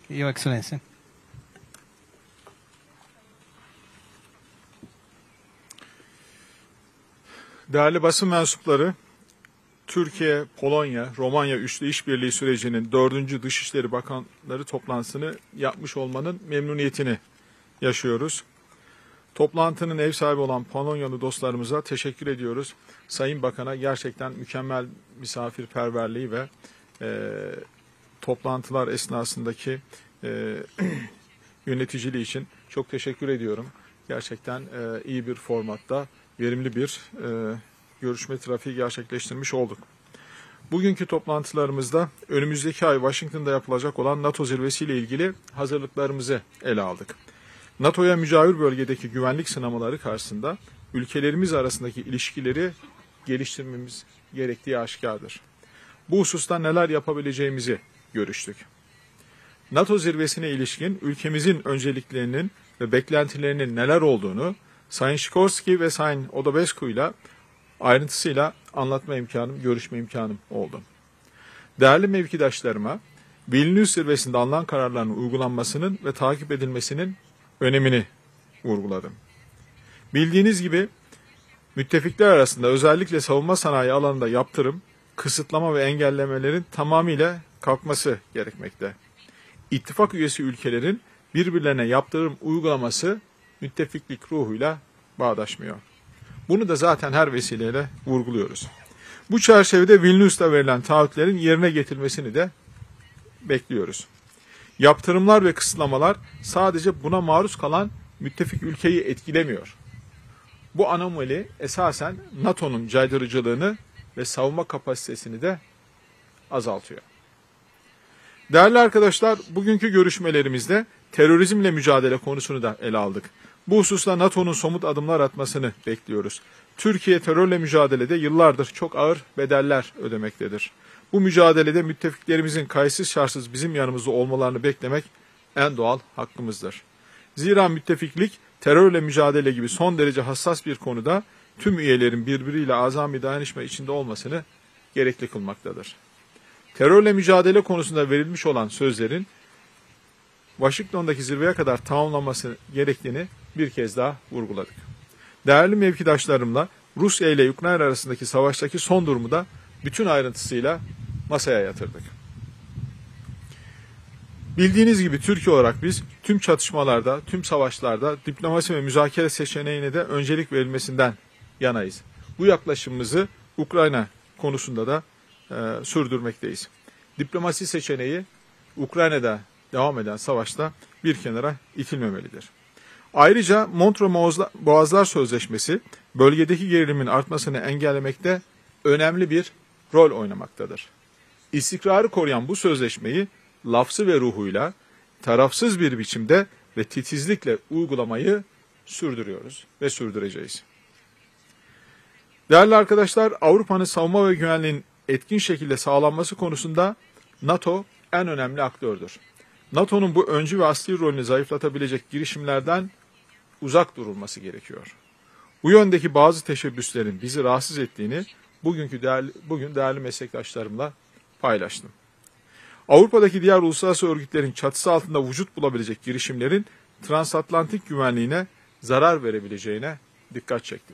Your Excellency. Değerli basın mensupları, Türkiye, Polonya, Romanya üçlü işbirliği sürecinin 4. Dışişleri Bakanları toplantısını yapmış olmanın memnuniyetini yaşıyoruz. Toplantının ev sahibi olan Polonyalı dostlarımıza teşekkür ediyoruz. Sayın Bakan'a gerçekten mükemmel misafirperverliği ve toplantılar esnasındaki yöneticiliği için çok teşekkür ediyorum. Gerçekten iyi bir formatta, verimli bir görüşme trafiği gerçekleştirmiş olduk. Bugünkü toplantılarımızda önümüzdeki ay Washington'da yapılacak olan NATO zirvesiyle ilgili hazırlıklarımızı ele aldık. NATO'ya mücavir bölgedeki güvenlik sınamaları karşısında ülkelerimiz arasındaki ilişkileri geliştirmemiz gerektiği aşikardır. Bu hususta neler yapabileceğimizi görüştük. NATO zirvesine ilişkin ülkemizin önceliklerinin ve beklentilerinin neler olduğunu Sayın Sikorski ve Sayın Odobescu ile ayrıntısıyla anlatma imkanım, görüşme imkanım oldu. Değerli mevkidaşlarıma, Vilnius zirvesinde alınan kararların uygulanmasının ve takip edilmesinin önemini vurguladım. Bildiğiniz gibi müttefikler arasında özellikle savunma sanayi alanında yaptırım, kısıtlama ve engellemelerin tamamıyla kalkması gerekmekte. İttifak üyesi ülkelerin birbirlerine yaptırım uygulaması müttefiklik ruhuyla bağdaşmıyor. Bunu da zaten her vesileyle vurguluyoruz. Bu çerçevede Vilnius'ta verilen taahhütlerin yerine getirilmesini de bekliyoruz. Yaptırımlar ve kısıtlamalar sadece buna maruz kalan müttefik ülkeyi etkilemiyor. Bu anomali esasen NATO'nun caydırıcılığını ve savunma kapasitesini de azaltıyor. Değerli arkadaşlar, bugünkü görüşmelerimizde terörizmle mücadele konusunu da ele aldık. Bu hususta NATO'nun somut adımlar atmasını bekliyoruz. Türkiye terörle mücadelede yıllardır çok ağır bedeller ödemektedir. Bu mücadelede müttefiklerimizin kayıtsız şartsız bizim yanımızda olmalarını beklemek en doğal hakkımızdır. Zira müttefiklik terörle mücadele gibi son derece hassas bir konuda tüm üyelerin birbiriyle azami dayanışma içinde olmasını gerekli kılmaktadır. Terörle mücadele konusunda verilmiş olan sözlerin Washington'daki zirveye kadar tamamlanması gerektiğini bir kez daha vurguladık. Değerli mevkidaşlarımla Rusya ile Ukrayna arasındaki savaştaki son durumu da bütün ayrıntısıyla masaya yatırdık. Bildiğiniz gibi Türkiye olarak biz tüm çatışmalarda, tüm savaşlarda diplomasi ve müzakere seçeneğine de öncelik verilmesinden yanayız. Bu yaklaşımımızı Ukrayna konusunda da sürdürmekteyiz. Diplomasi seçeneği Ukrayna'da devam eden savaşta bir kenara itilmemelidir. Ayrıca Montreux Boğazlar Sözleşmesi bölgedeki gerilimin artmasını engellemekte önemli bir rol oynamaktadır. İstikrarı koruyan bu sözleşmeyi lafzı ve ruhuyla tarafsız bir biçimde ve titizlikle uygulamayı sürdürüyoruz ve sürdüreceğiz. Değerli arkadaşlar, Avrupa'nın savunma ve güvenliğinin etkin şekilde sağlanması konusunda NATO en önemli aktördür. NATO'nun bu öncü ve asli rolünü zayıflatabilecek girişimlerden uzak durulması gerekiyor. Bu yöndeki bazı teşebbüslerin bizi rahatsız ettiğini bugün değerli meslektaşlarımla paylaştım. Avrupa'daki diğer uluslararası örgütlerin çatısı altında vücut bulabilecek girişimlerin transatlantik güvenliğine zarar verebileceğine dikkat çektim.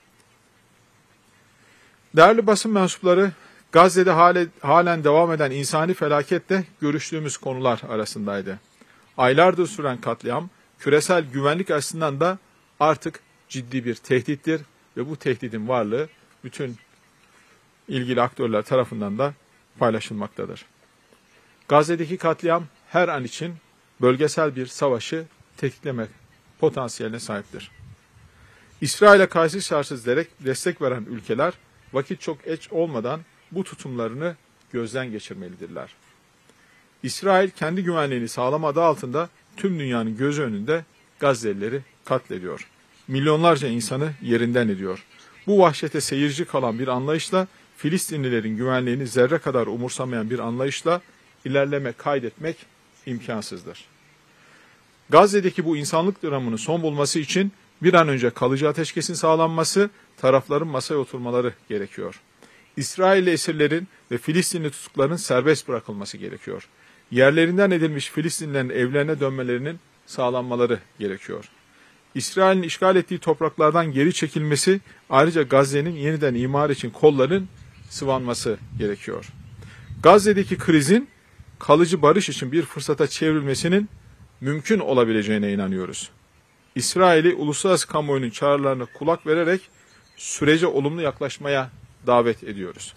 Değerli basın mensupları, Gazze'de halen devam eden insani felaket de görüştüğümüz konular arasındaydı. Aylardır süren katliam, küresel güvenlik açısından da artık ciddi bir tehdittir ve bu tehdidin varlığı bütün ilgili aktörler tarafından da paylaşılmaktadır. Gazze'deki katliam her an için bölgesel bir savaşı tetikleme potansiyeline sahiptir. İsrail'e kayıtsız şartsız destek veren ülkeler vakit çok geç olmadan bu tutumlarını gözden geçirmelidirler. İsrail kendi güvenliğini sağlama adı altında tüm dünyanın gözü önünde Gazze'lileri katlediyor. Milyonlarca insanı yerinden ediyor. Bu vahşete seyirci kalan bir anlayışla, Filistinlilerin güvenliğini zerre kadar umursamayan bir anlayışla ilerleme kaydetmek imkansızdır. Gazze'deki bu insanlık dramının son bulması için bir an önce kalıcı ateşkesin sağlanması, tarafların masaya oturmaları gerekiyor. İsrailli esirlerin ve Filistinli tutukların serbest bırakılması gerekiyor. yerlerinden edilmiş Filistinlilerin evlerine dönmelerinin sağlanmaları gerekiyor. İsrail'in işgal ettiği topraklardan geri çekilmesi, ayrıca Gazze'nin yeniden imar için kolların sıvanması gerekiyor. Gazze'deki krizin kalıcı barış için bir fırsata çevrilmesinin mümkün olabileceğine inanıyoruz. İsrail'i uluslararası kamuoyunun çağrılarına kulak vererek sürece olumlu yaklaşmaya davet ediyoruz.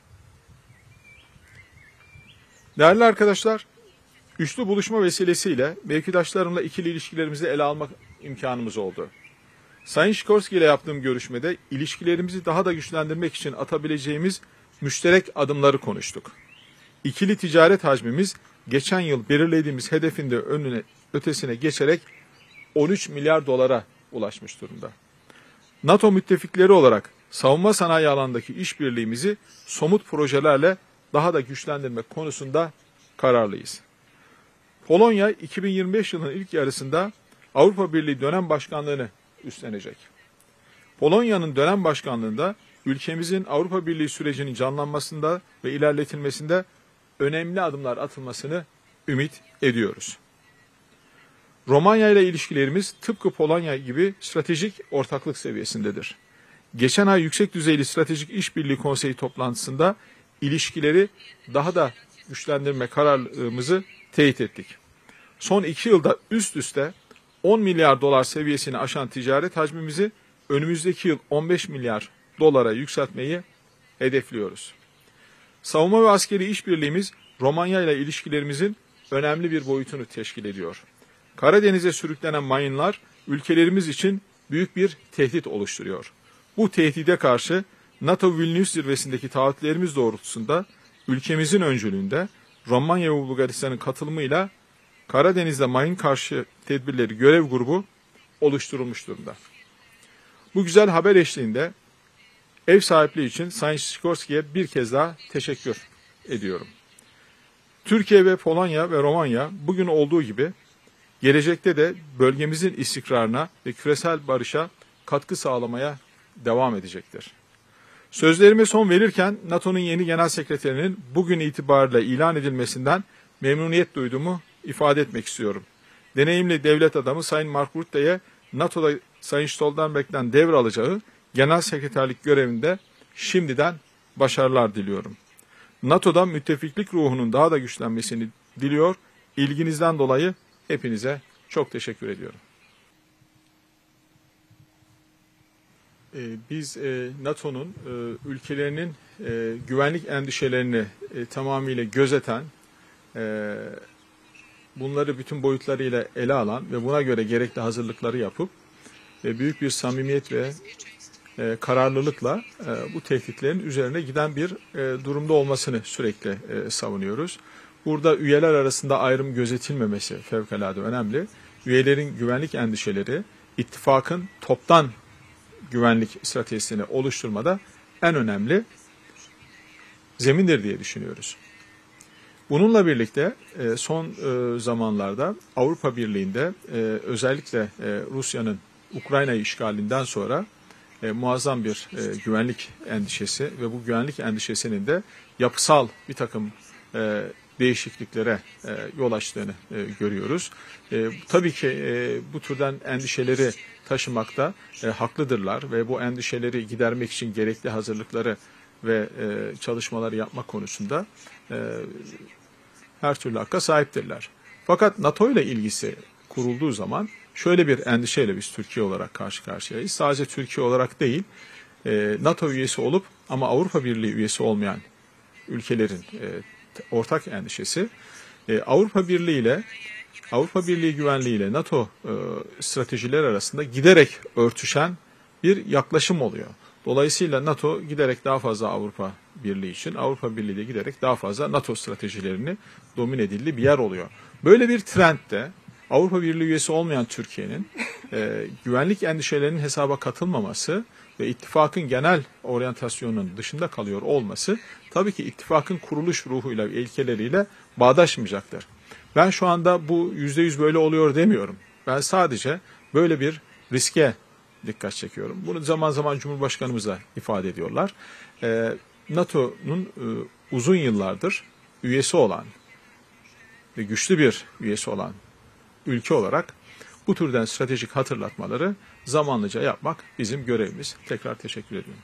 Değerli arkadaşlar, üçlü buluşma vesilesiyle mevkidaşlarımla ikili ilişkilerimizi ele almak imkanımız oldu. Sayın Sikorski ile yaptığım görüşmede ilişkilerimizi daha da güçlendirmek için atabileceğimiz müşterek adımları konuştuk. İkili ticaret hacmimiz geçen yıl belirlediğimiz hedefin de ötesine geçerek 13 milyar dolara ulaşmış durumda. NATO müttefikleri olarak savunma sanayi alanındaki işbirliğimizi somut projelerle daha da güçlendirmek konusunda kararlıyız. Polonya 2025 yılının ilk yarısında Avrupa Birliği dönem başkanlığını üstlenecek. Polonya'nın dönem başkanlığında ülkemizin Avrupa Birliği sürecinin canlanmasında ve ilerletilmesinde önemli adımlar atılmasını ümit ediyoruz. Romanya ile ilişkilerimiz tıpkı Polonya gibi stratejik ortaklık seviyesindedir. Geçen ay yüksek düzeyli Stratejik İşbirliği Konseyi toplantısında ilişkileri daha da güçlendirme kararımızı teyit ettik. Son 2 yılda üst üste 10 milyar dolar seviyesini aşan ticaret hacmimizi önümüzdeki yıl 15 milyar dolara yükseltmeyi hedefliyoruz. Savunma ve askeri işbirliğimiz Romanya ile ilişkilerimizin önemli bir boyutunu teşkil ediyor. Karadeniz'e sürüklenen mayınlar ülkelerimiz için büyük bir tehdit oluşturuyor. Bu tehdide karşı NATO Vilnius zirvesindeki taahhütlerimiz doğrultusunda ülkemizin öncülüğünde Romanya ve Bulgaristan'ın katılımıyla Karadeniz'de mayın karşı tedbirleri görev grubu oluşturulmuş durumda. Bu güzel haber eşliğinde ev sahipliği için Sayın Sikorski'ye bir kez daha teşekkür ediyorum. Türkiye ve Polonya ve Romanya bugün olduğu gibi gelecekte de bölgemizin istikrarına ve küresel barışa katkı sağlamaya devam edecektir. Sözlerime son verirken NATO'nun yeni genel sekreterinin bugün itibariyle ilan edilmesinden memnuniyet duyduğumu ifade etmek istiyorum. Deneyimli devlet adamı Sayın Mark Rutte'ye NATO'da Sayın Stoltenberg'den devralacağı genel sekreterlik görevinde şimdiden başarılar diliyorum. NATO'da müttefiklik ruhunun daha da güçlenmesini diliyor. İlginizden dolayı hepinize çok teşekkür ediyorum. Biz NATO'nun ülkelerinin güvenlik endişelerini tamamıyla gözeten, bunları bütün boyutlarıyla ele alan ve buna göre gerekli hazırlıkları yapıp büyük bir samimiyet ve kararlılıkla bu tehditlerin üzerine giden bir durumda olmasını sürekli savunuyoruz. Burada üyeler arasında ayrım gözetilmemesi fevkalade önemli. Üyelerin güvenlik endişeleri ittifakın toptan güvenlik stratejisini oluşturmada en önemli zemindir diye düşünüyoruz. Bununla birlikte son zamanlarda Avrupa Birliği'nde özellikle Rusya'nın Ukrayna'yı işgalinden sonra muazzam bir güvenlik endişesi ve bu güvenlik endişesinin de yapısal bir takım değişikliklere yol açtığını görüyoruz. Tabii ki bu türden endişeleri taşımakta haklıdırlar ve bu endişeleri gidermek için gerekli hazırlıkları ve çalışmaları yapmak konusunda her türlü hakka sahiptirler. Fakat NATO ile ilgisi kurulduğu zaman şöyle bir endişeyle biz Türkiye olarak karşı karşıyayız. Sadece Türkiye olarak değil, NATO üyesi olup ama Avrupa Birliği üyesi olmayan ülkelerin ortak endişesi Avrupa Birliği ile Avrupa Birliği güvenliği ile NATO stratejileri arasında giderek örtüşen bir yaklaşım oluyor. Dolayısıyla NATO giderek daha fazla Avrupa Birliği için, Avrupa Birliği de giderek daha fazla NATO stratejilerini domine edildiği bir yer oluyor. Böyle bir trendde Avrupa Birliği üyesi olmayan Türkiye'nin güvenlik endişelerinin hesaba katılmaması ve ittifakın genel oryantasyonunun dışında kalıyor olması tabii ki ittifakın kuruluş ruhuyla ve ilkeleriyle bağdaşmayacaktır. Ben şu anda bu %100 böyle oluyor demiyorum. Ben sadece böyle bir riske dikkat çekiyorum. Bunu zaman zaman Cumhurbaşkanımız da ifade ediyorlar. NATO'nun uzun yıllardır üyesi olan ve güçlü bir üyesi olan ülke olarak bu türden stratejik hatırlatmaları zamanlıca yapmak bizim görevimiz. Tekrar teşekkür ediyorum.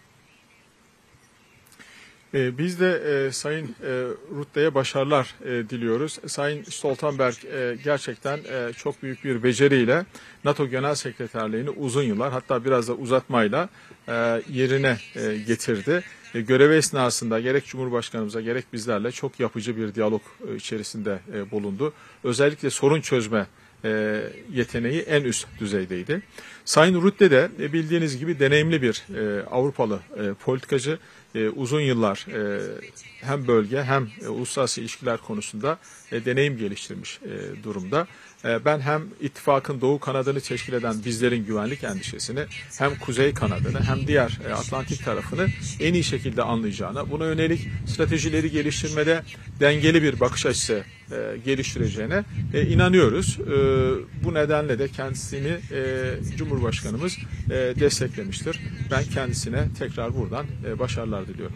Biz de Sayın Rutte'ye başarılar diliyoruz. Sayın Stoltenberg gerçekten çok büyük bir beceriyle NATO Genel Sekreterliğini uzun yıllar, hatta biraz da uzatmayla yerine getirdi. Görevi esnasında gerek Cumhurbaşkanımıza gerek bizlerle çok yapıcı bir diyalog içerisinde bulundu. Özellikle sorun çözme yeteneği en üst düzeydeydi. Sayın Rutte de bildiğiniz gibi deneyimli bir Avrupalı politikacı. Uzun yıllar hem bölge hem uluslararası ilişkiler konusunda deneyim geliştirmiş durumda. Ben hem ittifakın doğu kanadını teşkil eden bizlerin güvenlik endişesini, hem kuzey kanadını hem diğer Atlantik tarafını en iyi şekilde anlayacağına, buna yönelik stratejileri geliştirmede dengeli bir bakış açısı geliştireceğine inanıyoruz. Bu nedenle de kendisini Cumhurbaşkanımız desteklemiştir. Ben kendisine tekrar buradan başarılar diliyorum.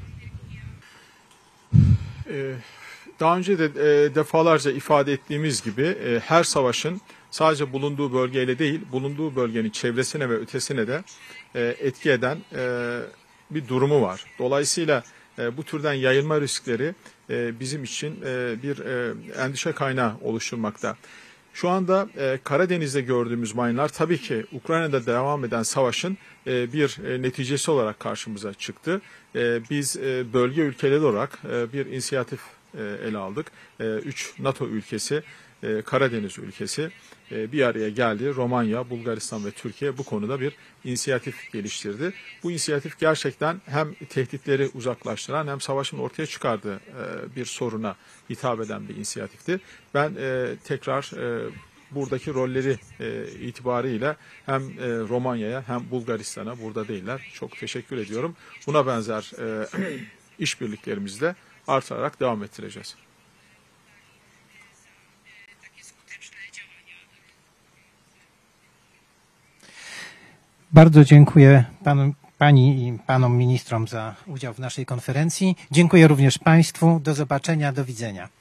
Daha önce de defalarca ifade ettiğimiz gibi her savaşın sadece bulunduğu bölgeyle değil, bulunduğu bölgenin çevresine ve ötesine de etki eden bir durumu var. Dolayısıyla bu türden yayılma riskleri bizim için bir endişe kaynağı oluşturmakta. Şu anda Karadeniz'de gördüğümüz mayınlar tabii ki Ukrayna'da devam eden savaşın bir neticesi olarak karşımıza çıktı. Biz bölge ülkeleri olarak bir inisiyatif ele aldık. 3 NATO ülkesi, Karadeniz ülkesi bir araya geldi. Romanya, Bulgaristan ve Türkiye bu konuda bir inisiyatif geliştirdi. Bu inisiyatif gerçekten hem tehditleri uzaklaştıran hem savaşın ortaya çıkardığı bir soruna hitap eden bir inisiyatifti. Ben tekrar buradaki rolleri itibariyle hem Romanya'ya hem Bulgaristan'a, burada değiller, çok teşekkür ediyorum. Buna benzer işbirliklerimizle artarak devam ettireceğiz. Bardzo dziękuję Pani i Panom ministrom za udział w naszej konferencji. Dziękuję również Państwu. Do zobaczenia, do widzenia.